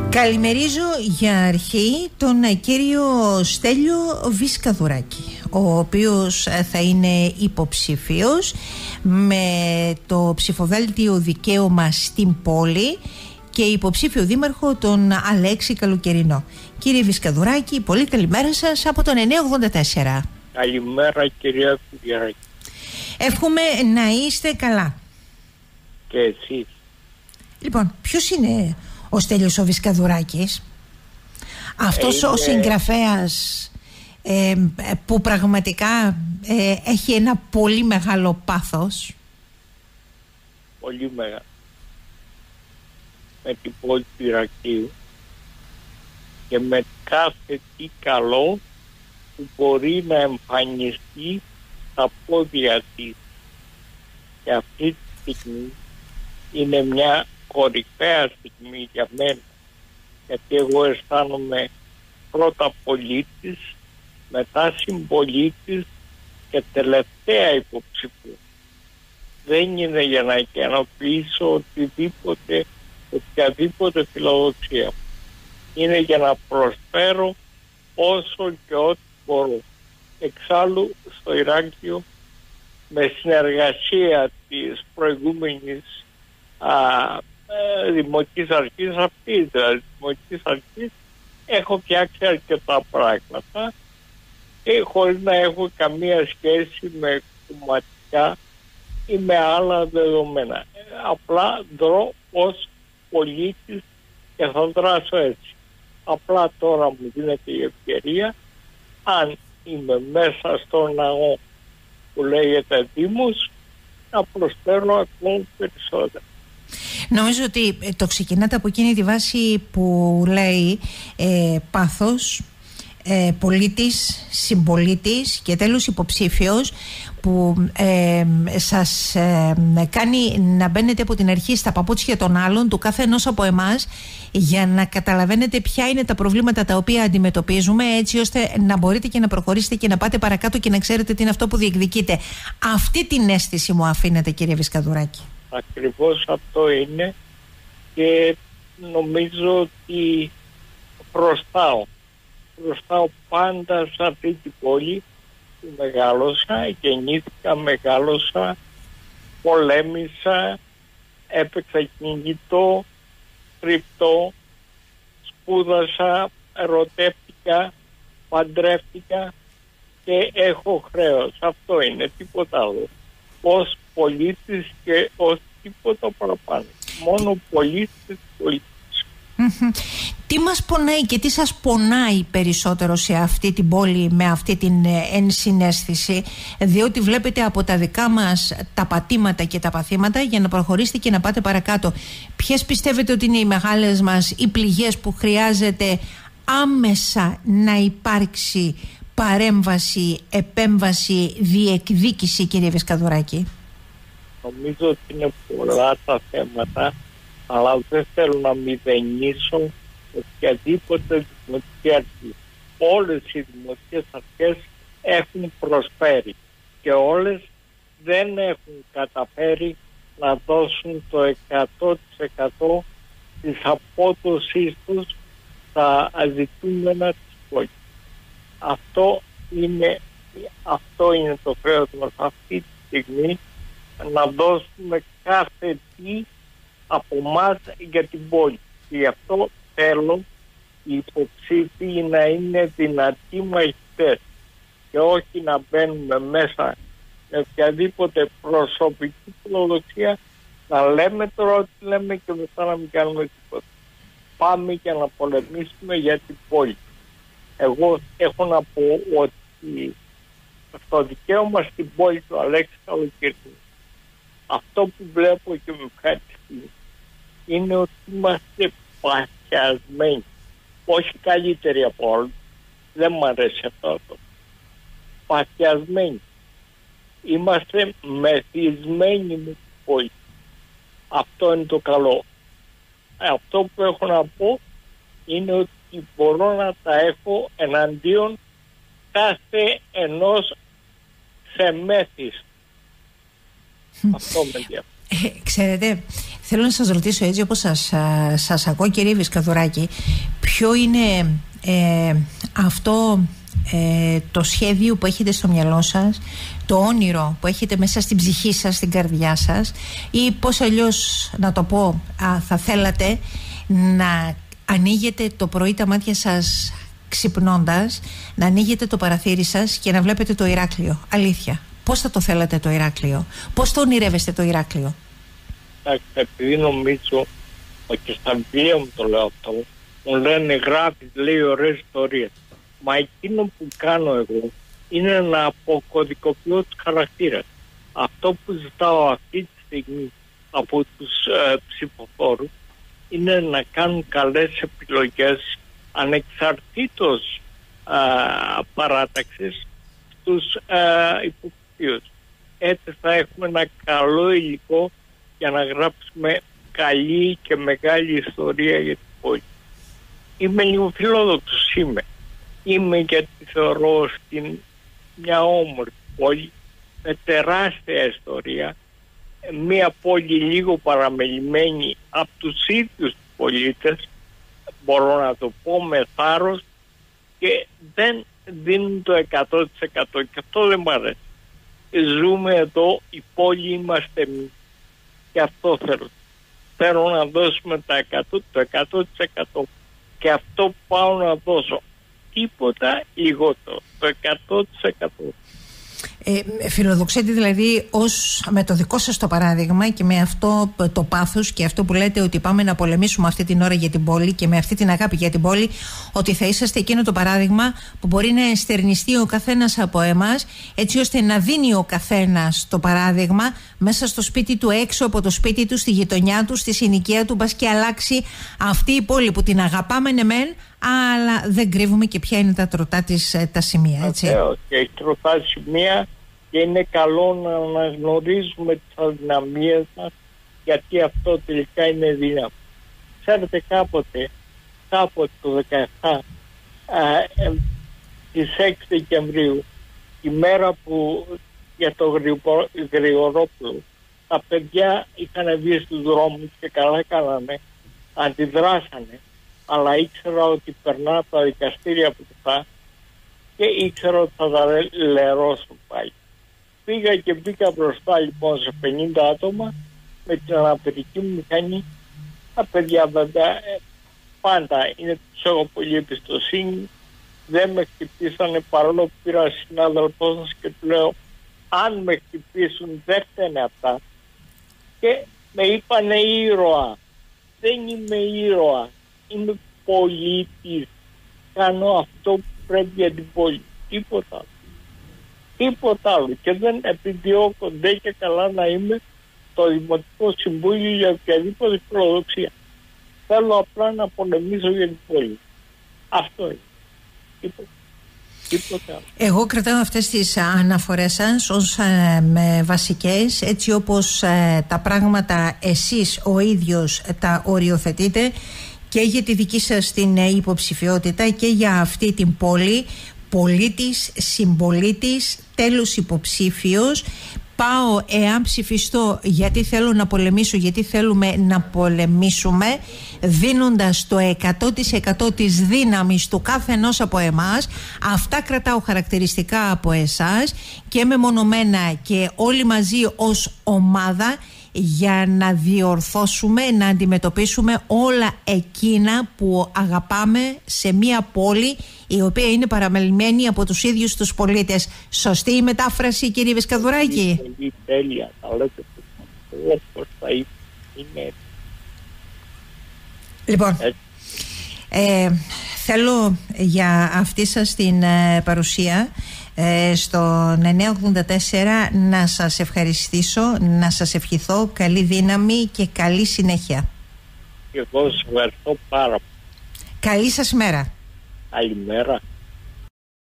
Καλημερίζω για αρχή τον κύριο Στέλιο Βυσκαδουράκη, ο οποίος θα είναι υποψήφιος με το ψηφοδέλτιο Δικαίωμα στην Πόλη και υποψήφιο δήμαρχο τον Αλέξη Καλοκαιρινό. Κύριε Βυσκαδουράκη, πολύ καλημέρα σας από τον 984. Καλημέρα κυρία Κουριάκη. Εύχομαι να είστε καλά. Και εσείς. Λοιπόν, ποιος είναι ο Στέλιος ο Βυσκαδουράκης? Αυτός ο συγγραφέας που πραγματικά έχει ένα πολύ μεγάλο πάθος. Πολύ μεγάλο. Με την πόλη του Ηρακλείου και με κάθε τι καλό που μπορεί να εμφανιστεί στα πόδια της. Και αυτή τη στιγμή είναι μια κορυφαία στιγμή για μένα, γιατί εγώ αισθάνομαι πρώτα πολίτης, μετά συμπολίτης και τελευταία υποψήφιο. Δεν είναι για να ικανοποιήσω οποιαδήποτε φιλοδοξία. Είναι για να προσφέρω όσο και ό,τι μπορώ. Εξάλλου στο Ηράκλειο, με συνεργασία της προηγούμενης δημοτικής αρχής, αυτή δηλαδή δημοτικής αρχής, έχω φτιάξει αρκετά πράγματα και χωρίς να έχω καμία σχέση με κομματικά ή με άλλα δεδομένα. Απλά δρώ ως πολίτης και θα δράσω έτσι. Απλά τώρα μου δίνεται η ευκαιρία, αν είμαι μέσα στον ναό που λέγεται Δήμος, να προσφέρω ακόμα περισσότερα. Νομίζω ότι το ξεκινάτε από εκείνη τη βάση που λέει πάθος, πολίτης, συμπολίτης και τέλος υποψήφιος, που σας κάνει να μπαίνετε από την αρχή στα παπούτσια των άλλων, του κάθε ενός από εμάς, για να καταλαβαίνετε ποια είναι τα προβλήματα τα οποία αντιμετωπίζουμε, έτσι ώστε να μπορείτε και να προχωρήσετε και να πάτε παρακάτω και να ξέρετε τι είναι αυτό που διεκδικείτε. Αυτή την αίσθηση μου αφήνετε, κύριε Βυσκαδουράκη. Ακριβώς αυτό είναι και νομίζω ότι προστάω πάντα σε αυτή την πόλη που μεγάλωσα, γεννήθηκα, μεγάλωσα, πολέμησα, έπαιξα κυνηγητό, κρυπτό, σπούδασα, ερωτεύτηκα, παντρεύτηκα και έχω χρέος. Αυτό είναι, τίποτα άλλο. Ως πολίτης και ως τίποτα παραπάνω. Μόνο πολίτης. Τι μας πονάει και τι σας πονάει περισσότερο σε αυτή την πόλη με αυτή την ενσυναίσθηση, διότι βλέπετε από τα δικά μας τα πατήματα και τα παθήματα για να προχωρήσετε και να πάτε παρακάτω? Ποιες πιστεύετε ότι είναι οι μεγάλες μας οι πληγές που χρειάζεται άμεσα να υπάρξει παρέμβαση, επέμβαση, διεκδίκηση, κύριε Βυσκαδουράκη? Νομίζω ότι είναι πολλά τα θέματα, αλλά δεν θέλω να μηδενίσω οποιαδήποτε δημοτική αρχή. Όλες οι δημοτικές αρχές έχουν προσφέρει και όλες δεν έχουν καταφέρει να δώσουν το 100% της απόδοσης τους στα ζητούμενα της πόλης. Αυτό είναι το χρέος μας αυτή τη στιγμή, να δώσουμε κάθε τι από εμάς για την πόλη. Και γι' αυτό θέλω οι υποψήφοι να είναι δυνατοί μαχητές και όχι να μπαίνουμε μέσα με οποιαδήποτε προσωπική φιλοδοξία, να λέμε τώρα ό,τι λέμε και μετά να μην κάνουμε τίποτα. Πάμε και να πολεμήσουμε για την πόλη. Εγώ έχω να πω ότι το δικαίωμα στην πόλη του Αλέξη Καλοκαιρινού, αυτό που βλέπω και με ευχαριστεί, είναι ότι είμαστε παθιασμένοι. Όχι καλύτεροι από όλους. Δεν μου αρέσει αυτό. Παθιασμένοι. Είμαστε μεθυσμένοι με την πόλη. Αυτό είναι το καλό. Αυτό που έχω να πω είναι ότι μπορώ να τα έχω εναντίον κάθε ενός σε μέθης. Αυτό με ενδιαφέρει. Ξέρετε, θέλω να σας ρωτήσω, έτσι όπως σας ακούω, κύριε Βυσκαδουράκη, ποιο είναι αυτό το σχέδιο που έχετε στο μυαλό σας, το όνειρο που έχετε μέσα στην ψυχή σας, στην καρδιά σας, ή πώς αλλιώς να το πω, θα θέλατε να ανοίγετε το πρωί τα μάτια σας ξυπνώντας, να ανοίγετε το παραθύρι σας και να βλέπετε το Ηράκλειο? Αλήθεια, πώς θα το θέλατε το Ηράκλειο? Πώς το ονειρεύεστε το Ηράκλειο? Επειδή νομίζω ότι στα βιβλία μου το λέω αυτό, μου λένε γράφεις, λέει, ωραίες ιστορίες. Μα εκείνο που κάνω εγώ είναι να αποκωδικοποιώ τους χαρακτήρες. Αυτό που ζητάω αυτή τη στιγμή από τους ψηφοφόρους είναι να κάνουν καλές επιλογές ανεξαρτήτως παράταξης στους υποψηφίους. Έτσι θα έχουμε ένα καλό υλικό για να γράψουμε καλή και μεγάλη ιστορία για την πόλη. Είμαι λίγο φιλόδοξος, είμαι γιατί θεωρώ στην μια όμορφη πόλη με τεράστια ιστορία, μια πόλη λίγο παραμελημένη από τους ίδιους πολίτες, μπορώ να το πω με θάρρος, και δεν δίνουν το 100%, και αυτό δεν μου αρέσει. Ζούμε εδώ, η πόλη είμαστε εμείς, και αυτό θέλω να δώσουμε το 100%, και αυτό που πάω να δώσω, τίποτα λιγότερο, το 100%. Φιλοδοξείτε δηλαδή με το δικό σας το παράδειγμα και με αυτό το πάθος και αυτό που λέτε ότι πάμε να πολεμήσουμε αυτή την ώρα για την πόλη και με αυτή την αγάπη για την πόλη, ότι θα είσαστε εκείνο το παράδειγμα που μπορεί να εστερνιστεί ο καθένας από εμάς, έτσι ώστε να δίνει ο καθένας το παράδειγμα μέσα στο σπίτι του, έξω από το σπίτι του, στη γειτονιά του, στη συνοικία του, μπας και αλλάξει αυτή η πόλη που την αγαπάμε ναι μεν, αλλά δεν κρύβουμε και ποια είναι τα τροτά της τα σημεία, έτσι. Και έχει τροτά σημεία και είναι καλό να αναγνωρίζουμε τις αδυναμίες μας, γιατί αυτό τελικά είναι δύναμη. Ξέρετε, κάποτε το 17, στις 6 Δεκεμβρίου, η μέρα που για το Γρηγορόπουλο, τα παιδιά είχαν βγει στους δρόμους και καλά κάνανε, αντιδράσανε, αλλά ήξερα ότι περνά τα δικαστήρια από αυτά και ήξερα ότι θα τα λερώσουν πάλι. Πήγα και μπήκα μπροστά λοιπόν σε 50 άτομα με την αναπηρική μου μηχανή. Τα παιδιά βέβαια πάντα είναι, τους έχω πολύ εμπιστοσύνη, δεν με χτυπήσανε, παρόλο που πήρα συνάδελφό σας και του λέω αν με χτυπήσουν δεν φταίνε αυτά, και με είπανε ήρωα. Δεν είμαι ήρωα, είμαι πολίτης, κάνω αυτό που πρέπει για την πόλη, τίποτα άλλο, και δεν επιδιώκω ντε και καλά να είμαι το Δημοτικό Συμβούλιο για οποιαδήποτε φιλοδοξία. Θέλω απλά να πολεμήσω για την πόλη. Αυτό είναι. Τίποτα άλλο. Εγώ κρατάω αυτές τις αναφορές σας ως βασικές, έτσι όπως τα πράγματα εσείς ο ίδιος τα οριοθετείτε και για τη δική σας την υποψηφιότητα και για αυτή την πόλη. Πολίτης, συμπολίτης, τέλος υποψήφιος. Πάω εάν ψηφιστώ γιατί θέλω να πολεμήσω, γιατί θέλουμε να πολεμήσουμε, δίνοντας το 100% της δύναμης του κάθε ενός από εμάς. Αυτά κρατάω χαρακτηριστικά από εσάς και μεμονωμένα και όλοι μαζί ως ομάδα, για να διορθώσουμε, να αντιμετωπίσουμε όλα εκείνα που αγαπάμε σε μια πόλη η οποία είναι παραμελημένη από τους ίδιους τους πολίτες. Σωστή η μετάφραση, κύριε Βυσκαδουράκη? Πολύ τέλεια, τα λέτε όπως θα είναι. Λοιπόν, θέλω για αυτή σας την παρουσία στο 984 να σας ευχαριστήσω, να σας ευχηθώ καλή δύναμη και καλή συνέχεια. Και εγώ σας ευχαριστώ πάρα πολύ. Καλή σας μέρα. Καλημέρα.